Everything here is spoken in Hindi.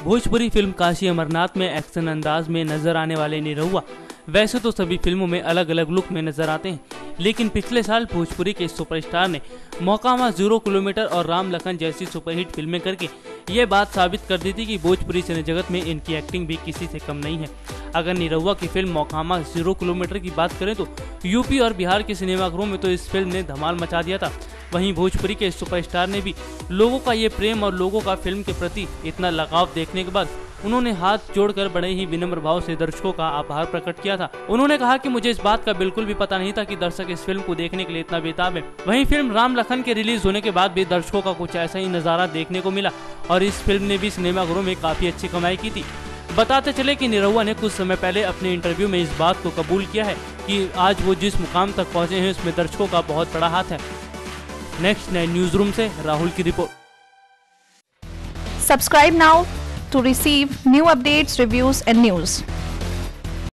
भोजपुरी फिल्म काशी अमरनाथ में एक्शन अंदाज में नजर आने वाले निरहुआ वैसे तो सभी फिल्मों में अलग अलग लुक में नजर आते हैं, लेकिन पिछले साल भोजपुरी के सुपरस्टार ने मोकामा 0 किलोमीटर और राम लखन जैसी सुपरहिट फिल्में करके ये बात साबित कर दी थी कि भोजपुरी सिने जगत में इनकी एक्टिंग भी किसी से कम नहीं है। अगर निरहुआ की फिल्म मोकामा 0 किलोमीटर की बात करें तो यूपी और बिहार के सिनेमाघरों में तो इस फिल्म ने धमाल मचा दिया था। वहीं भोजपुरी के सुपरस्टार ने भी लोगों का ये प्रेम और लोगों का फिल्म के प्रति इतना लगाव देखने के बाद उन्होंने हाथ जोड़कर बड़े ही विनम्र भाव से दर्शकों का आभार प्रकट किया था। उन्होंने कहा कि मुझे इस बात का बिल्कुल भी पता नहीं था कि दर्शक इस फिल्म को देखने के लिए इतना बेताब है। वहीं फिल्म राम लखन के रिलीज होने के बाद भी दर्शकों का कुछ ऐसा ही नजारा देखने को मिला और इस फिल्म ने भी सिनेमाघरों में काफी अच्छी कमाई की थी। बताते चले कि निरहुआ ने कुछ समय पहले अपने इंटरव्यू में इस बात को कबूल किया है कि आज वो जिस मुकाम तक पहुंचे हैं उसमें दर्शकों का बहुत बड़ा हाथ है। नेक्स्ट 9 न्यूज रूम से राहुल की report. Subscribe now to receive new updates, reviews and news.